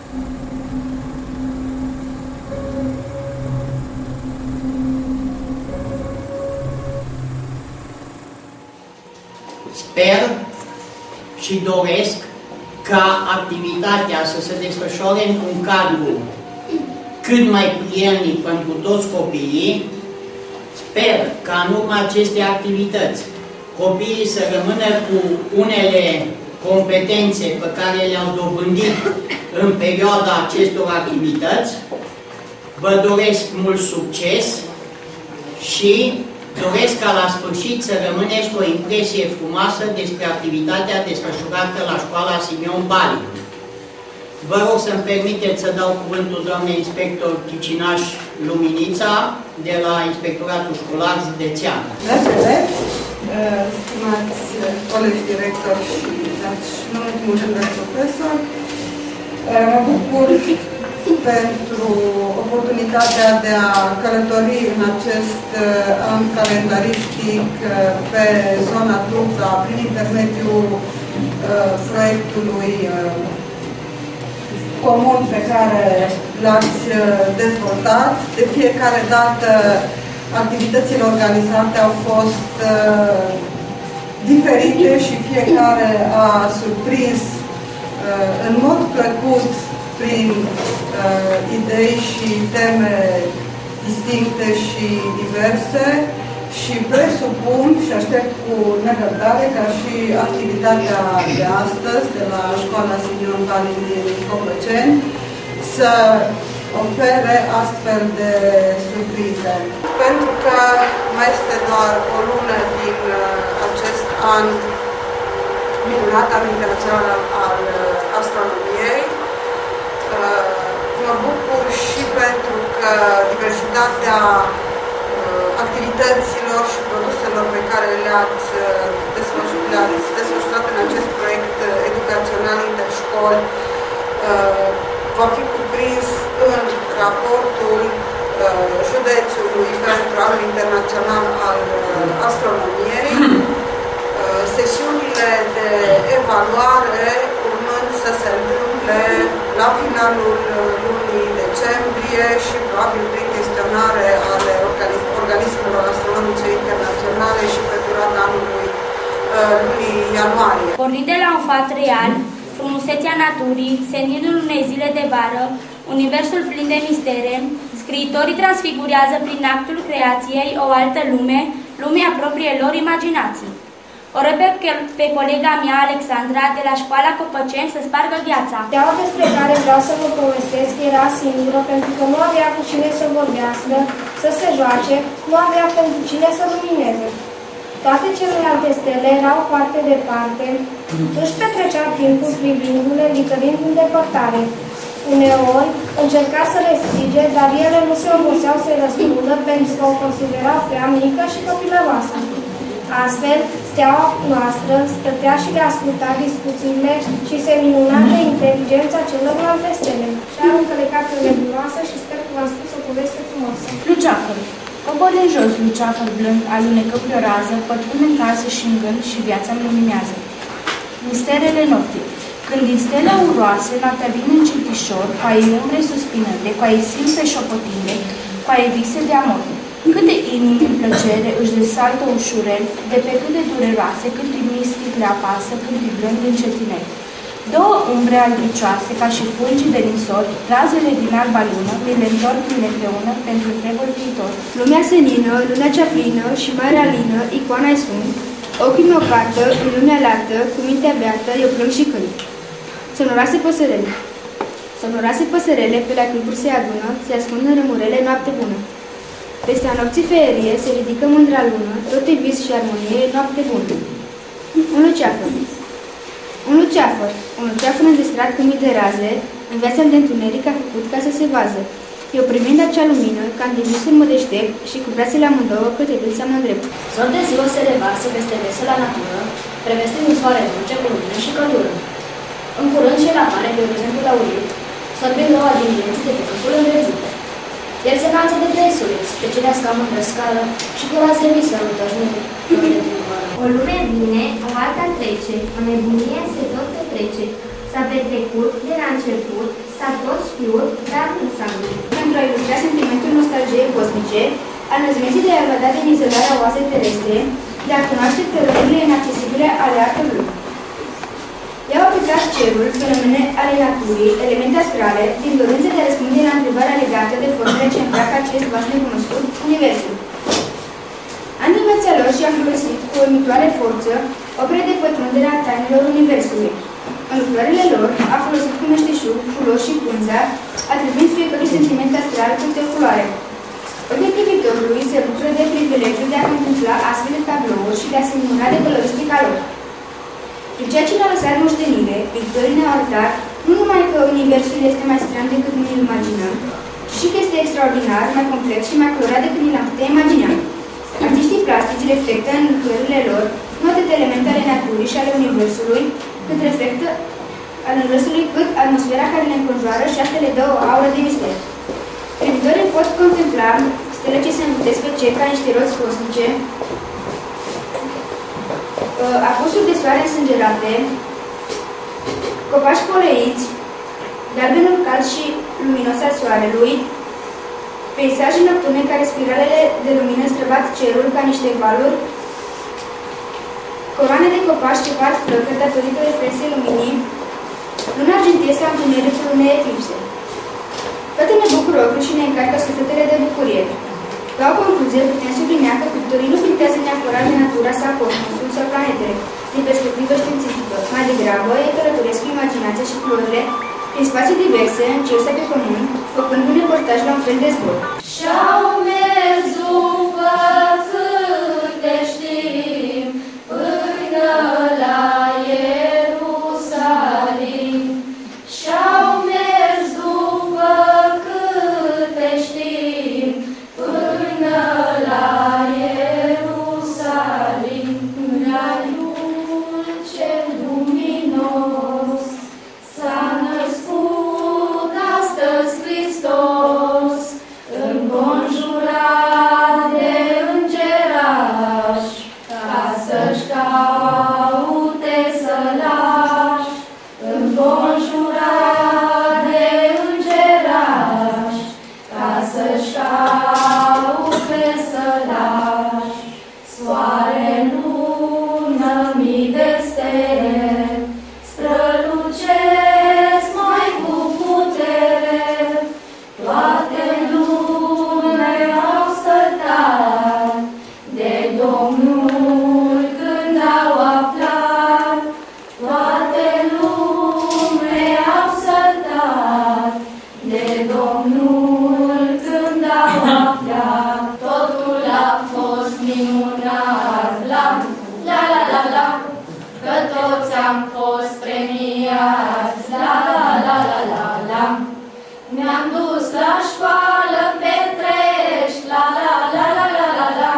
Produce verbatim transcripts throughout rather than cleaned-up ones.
Sper și doresc ca activitatea să se desfășoare într-un cadru cât mai prielnic pentru toți copiii. Sper ca în urma acestei activități copiii să rămână cu unele competențe pe care le-au dobândit în perioada acestor activități. Vă doresc mult succes și doresc ca la sfârșit să rămâneți cu o impresie frumoasă despre activitatea desfășurată la școala Simeon Bali. Vă rog să-mi permiteți să dau cuvântul doamnei inspector Chicinaș Luminița de la Inspectoratul Școlar Județean. Dragi elevi, stimați colegi directori și dați în ultimul rând de profesori, mă bucur pentru oportunitatea de a călători în acest an calendaristic pe zona Tubra prin intermediul proiectului comun pe care l-ați dezvoltat. De fiecare dată activitățile organizate au fost diferite și fiecare a surprins în mod plăcut prin uh, idei și teme distincte și diverse și presupun și aștept cu nerăbdare ca și activitatea de astăzi de la Școala Simeon Bali din Coblăceni să ofere astfel de surprize. Pentru că mai este doar o lună din uh, acest an minunat, an internațional al uh, astronomiei. Mă bucur și pentru că diversitatea activităților și produselor pe care le-ați desfășurat în acest proiect educațional interșcoli va fi cuprins în raportul județului pentru anul internațional al astronomiei. Sesiunile de evaluare urmând să se întâmple la finalul lunii decembrie și probabil prin chestionare ale organismelor astronomice internaționale și pe durata anului lunii ianuarie. Pornind de la un fapt real, frumusețea naturii, seninul unei zile de vară, universul plin de mistere, scriitorii transfigurează prin actul creației o altă lume, lumea propriei lor imaginații. O rog pe, pe colega mea, Alexandra, de la școala Copăceni, să spargă gheața. Steaua despre care vreau să vă povestesc era singură pentru că nu avea cu cine să vorbească, să se joace, nu avea pentru cine să lumineze. Toate celelalte stele erau foarte departe, își petrecea timpul privindu-le, vitărind în depărtare. Uneori încerca să le strige, dar ele nu se oboseau să-i răspundă pentru că o considerau prea mică și copilăroasă. Astfel, steaua noastră stătea și le asculta discuțiile și se minuna de inteligența celorlalte stele. Și am încălecat o nebuloasă și sper că v-am spus o poveste frumoasă. Luceafăr. Cobor în jos, luceafăr blând, alunecă pe o rază, pătrunde în casă și în gând și viața-mi luminează. Misterele nopții. Când din stele uroase, noaptea vine încetișor, cu ai umbre suspinânde, cu ai simțe șopotinde, cu ai vise de amor. Câte inimi în plăcere își desaltă ușurel, de pe cât de dureroase, cât îi mistic le apasă, când îi blând încetinel. Două umbre albicioase, ca și fulgi de ninsori, razele din alba lună, mi le întorc mine împreună pentru întregul viitor. Lumea senină, lumea cea plină și mai realină, icoana-i sunt, ochii mă cartă, în lumea leartă, cu mintea beată, eu plâng și cânt. Sonoroase păsărele. Sonoroase păsărele, pe la câmpuri se adună, se ascund în rămurele, noapte bună. Peste a nopții feerie se ridică mândra lună, tot e vis și armonie, noapte bună. Un luceafăr. Un luceafăr. Un luceafăr înzestrat cu mii de raze, în viața de întuneric a făcut ca să se vază. Eu privind acea lumină, ca în visul mă deștept și cu brațele amândouă către dânsa mă îndrept. Zor de ziua se revarsă peste vesela natură, prevestind un soare dulce cu lumină și căldură. În curând și el apare pe orizontul aurit, sorbind noua din vieții de pe câmpul înverzit. El se înalță de trei suliți, pe cine scamă în răscară și cu raze vise răutăjnit florile din vară. O lume vine, o alta trece, o nebunie se tot petrece. S-a petrecut de la început, s-a tot știut, dar nu s-a gândit. Pentru a ilustra sentimentul nostalgiei cosmice, al năzmeții de a evada din izolarea oasei terestre, de a cunoaște terorile inaccesibile ale artului. I-au aplicat cerul, fenomene ale naturii, elemente astrale, din dorință de a răspunde la întrebarea legată de formele ce îmbracă acest vas necunoscut, Universul. În invenția lor și-a folosit cu o uimitoare forță opere de pătrundere a tainelor Universului. În lucrările lor a folosit cu meșteșug, culori și pânza, atribuind fiecărui sentiment astral câte o culoare. Obiectivitorului se bucură de privilegiul de a contempla astfel de tablouri și de a se minuna de coloristica lor. Prin ceea ce ne-a lăsat moștenire, pictorii ne-au arătat nu numai că Universul este mai stran decât ne-l imaginăm, ci și că este extraordinar, mai complex și mai colorat decât ni l-am putea imagina. Artiștii plastici reflectă în lucrările lor nu atât elemente ale naturii și ale Universului, cât reflectă al Universului, cât atmosfera care ne înconjoară și asta le dă o aură de mister. Privitorii pot contempla stele ce se învârtesc pe cer ca niște roți cosmice, apusuri de soare însângerate, copaci poleiți, galbenul cald și luminos al soarelui, peisaje nocturne care spiralele de lumină străbat cerul ca niște valuri, coroane de copaci ce par flăcări datorită reflexei luminii, luna argintie sau întunericul unei eclipse. Toate ne bucură ochiul și ne încarcă sufletele de bucurie. La o concluzie, putem sublinia că pictorii nu pintează neapărat de natura sau cosmosul sau planetele, din perspectivă științifică. Mai degrabă, ei călătoresc cu imaginația și culorile prin spații diverse, în cer sau pe pământ, făcând un reportaj la un fel de zbor. Și-au mers după câte știm, până la Ierusalim. Și-au mers după câte știm, până la Ierusalim. Raiul cel luminos s-a născut astăzi Hristos, înconjurat de îngerași, ca să-și caute sălași. Înconjurat de îngerași, ca să-și caute sălași. Soare, lună, mii de stele strălucesc mai cu putere. Toate lumea au săltat de Domnul când au aflat. Toate lumea au săltat de Domnul când au aflat. Totul a fost minunat, la la la la la, că toți am fost premiați, la la la la la la. Ne-am dus la școală pe trești, la la la la la la la.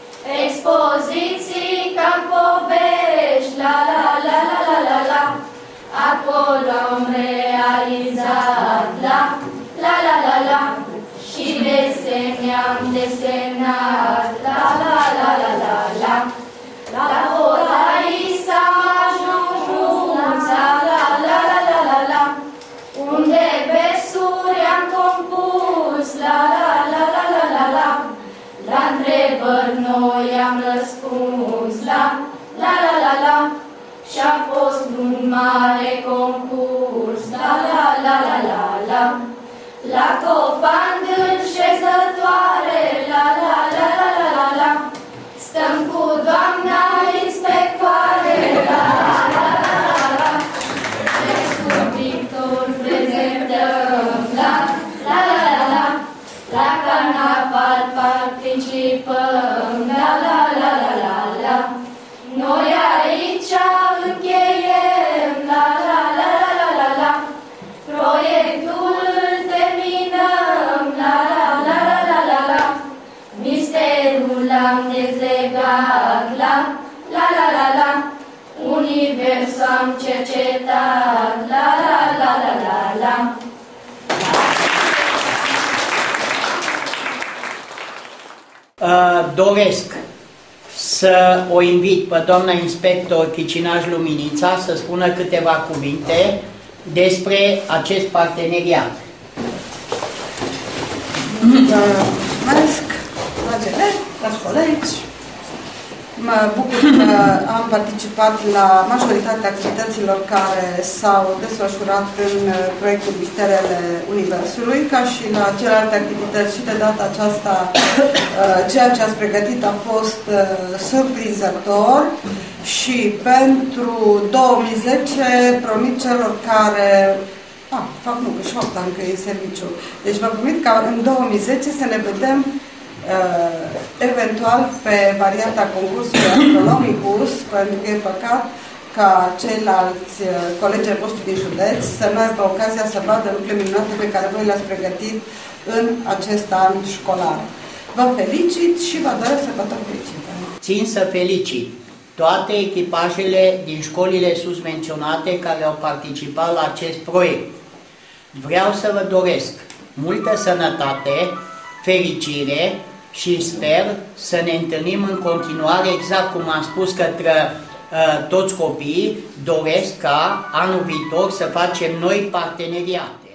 Expoziții ca povești, la la la la la la la. Acolo am realizat, la la la la la. Și desene am desenat, la la la la la la. La Odai s-am ajuns, la la la la la la la. Unde versuri am compus, la la la la la la la. La întrebări noi am răspuns, la la la la la. Și-a fost un mare concurs, la la la la la la. La Copan în șezătoare, la la la la la la la. Stăm cu doamna inspectoare, la la la la la la. Cu pictor prezentăm, la la la la la. La carnaval participăm, la la la la la la. Noi aici încheiem, la la la la la la la. Proiectul îl terminăm, la la la la la la la. Misterul l-am dezlegat, la la la la la. Universul am cercetat, la la la la la la. Uh, doresc să o invit pe doamna inspector Chicinaj Luminița să spună câteva cuvinte despre acest parteneriat. Mulțumesc, dragi elevi, dragi colegi. Mă bucur că am participat la majoritatea activităților care s-au desfășurat în proiectul Misterele Universului, ca și la celelalte activități și de data aceasta ceea ce ați pregătit a fost surprinzător și pentru două mii zece promit celor care Ah, fac nu, că șapte ani că e serviciu. Deci vă promit ca în două mii zece să ne vedem uh, eventual pe varianta concursului Astronomicus, pentru că e păcat ca ceilalți uh, colegi voștri din județ să nu aibă ocazia să vadă lucrurile minunate pe care voi le-ați pregătit în acest an școlar. Vă felicit și vă doresc sărbători fericite. Țin să felicit toate echipajele din școlile sus menționate care au participat la acest proiect. Vreau să vă doresc multă sănătate, fericire și sper să ne întâlnim în continuare, exact cum am spus către uh, toți copiii, doresc ca anul viitor să facem noi parteneriate.